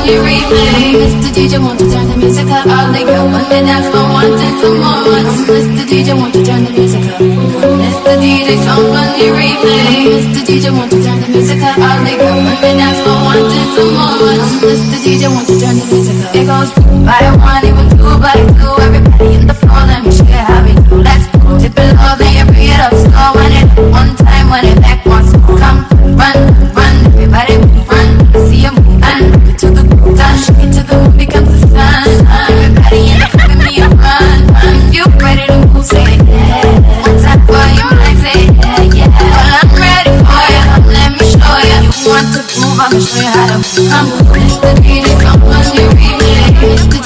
you replay. Mr. DJ, won't you turn the music up? All the girls on the dance floor wanting some more. Mr. DJ, won't you turn the music up? Mr. DJ, song on you replay. Mr. DJ, won't you turn the music up? All the girls on the dance floor wanting some more. Mr. DJ, won't you turn the music up? It goes by one, even two by two. Everybody in the floor, let me show you how we do. Let's go. Tip it low, then you bring it up slow. When it one time, when it back once, come run, run. Everybody move, run. See you move and rock it to the groove. Shake it to the moon becomes the sun. Everybody in the floor, give me a run. If you ready to move, say yeah. One time for you, might say yeah, yeah. Well, I'm ready for you. Let me show you. You want to move, I'ma show you how to move. I'm Mr. DJ, come on, you replay. Mr.